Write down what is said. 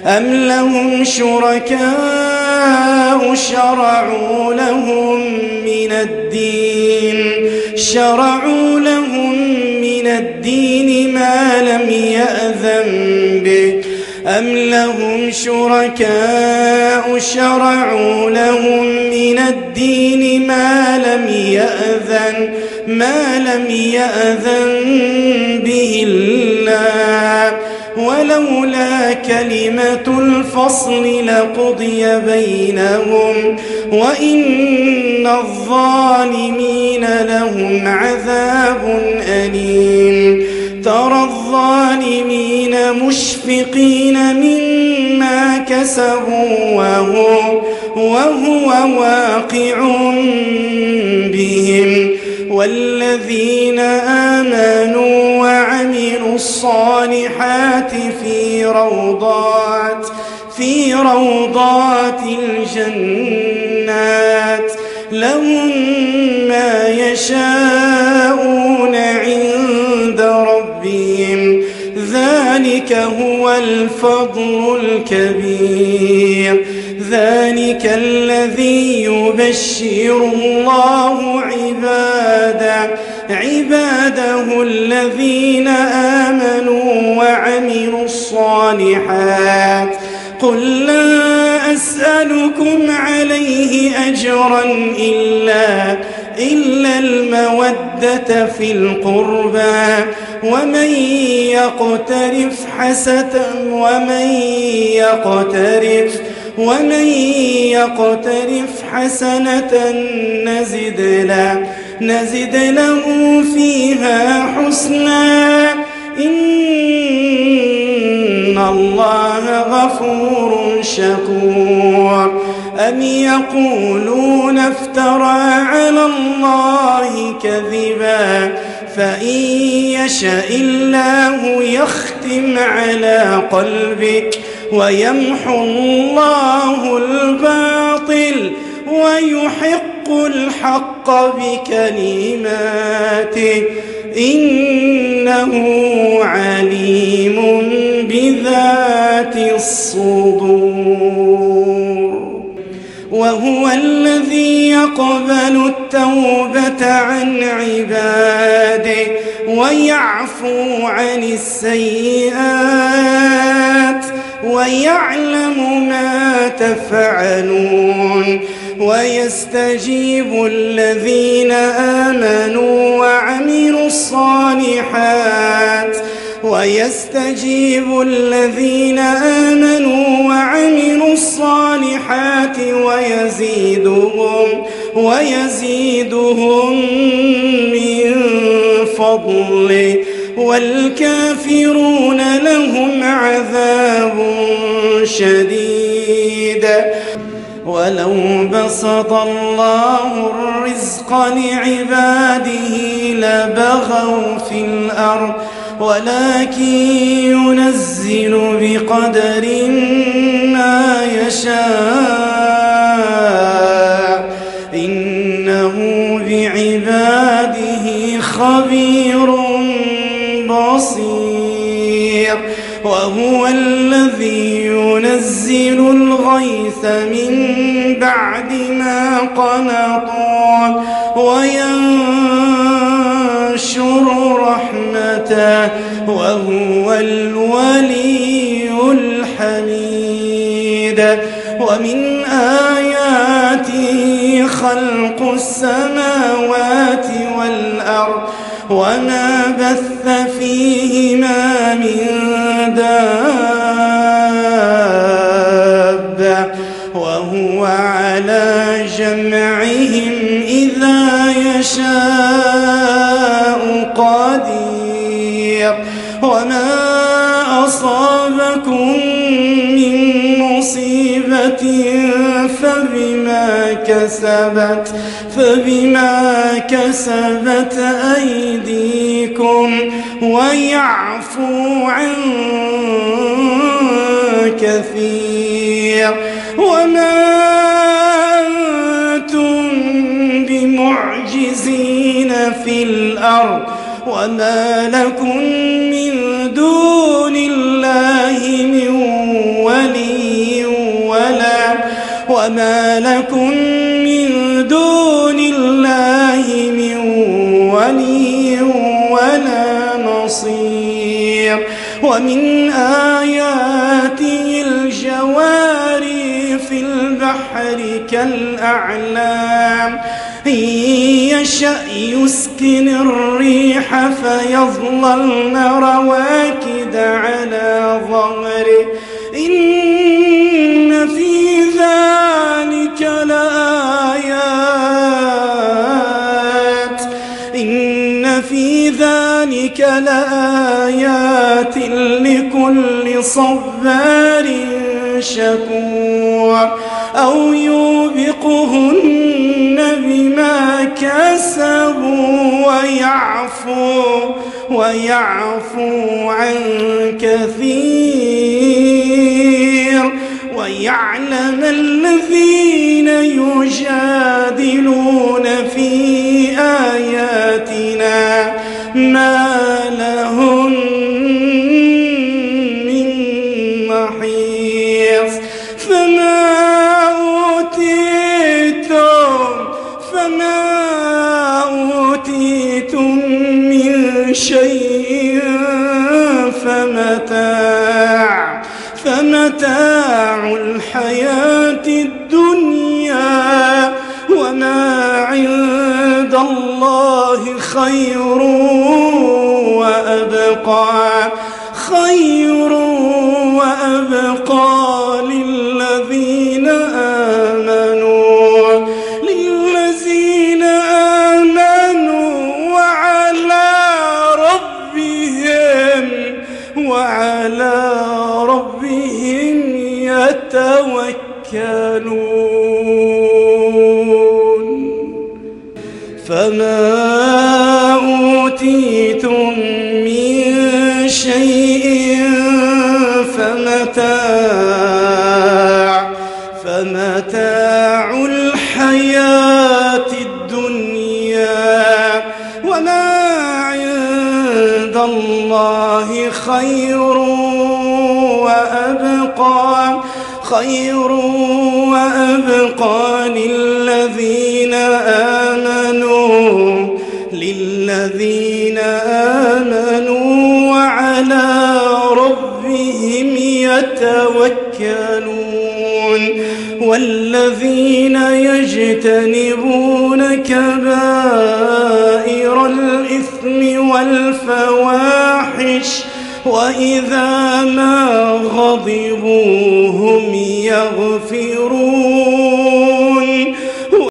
أم لهم شركاء شرعوا لهم من الدين ما لم يأذن به أم لهم شركاء شرعوا لهم من الدين ما لم يأذن به الله ولولا كلمة الفصل لقضي بينهم وإن الظالمين لهم عذاب أليم ترى الظالمين مشفقين مما كسبوا وهو واقع بهم والذين آمنوا وعملوا الصالحات في روضات الجنات لهم ما يشاءون عند ربهم ذلك هو الفضل الكبير ذلك الذي يبشر الله عباده الذين آمنوا وعملوا الصالحات قل لا أسألكم عليه أجرا إلا المودة في القربى ومن يقترف حسنة نزد له فيها حسنا إن الله غفور شكور أم يقولون افترى على الله كذبا فإن يشاء الله يختم على قلبك ويمحو الله الباطل ويحق الحق بكلماته إنه عليم بذات الصدور وهو الذي يقبل التوبة عن عباده ويعفو عن السيئات ويعلم ما تفعلون ويستجيب الذين آمنوا وعملوا الصالحات ويزيدهم من فضله والكافرون لهم عذاب شديد ولو بسط الله الرزق لعباده لبغوا في الأرض ولكن ينزل بقدر ما يشاء إنه بعباده خبير بصير وهو الذي ينزل الغيث من بعد ما قنطوا وينشر رحمته وهو الولي الحميد ومن آياته خلق السماوات والأرض وما بث فيهما من دابة وهو على جمعهم إذا يشاء قدير وما أصابكم من مصيبة فبما كسبت أيديكم ويعفو عن كثير وما أنتم بمعجزين في الأرض وما لكم من دون الله من ولي وما لكم من دون الله من ولي ولا نصير ومن آياته الجواري في البحر كالأعلام إن يشأ يسكن الريح فيظللن رواكد على ظهره إن في ذلك لآيات لكل صبار شكور أو يوبقهن بما كسبوا ويعفو عن كثير ويعلم الذين يجادلون في آياتنا ما لهم من محيص فما أوتيتم من شيء فمتاع الحياة الدنيا وما عند الله خير وأبقى للذين آمنوا وعلى ربهم يتوكلون فما أوتيتم من شيء فمتاع الحياة الدنيا وما عند الله خير وأبقى للذين آمنوا وعلى ربهم يتوكلون والذين يجتنبون كبائر الإثم والفواحش وإذا ما غضبوا هم يغفرون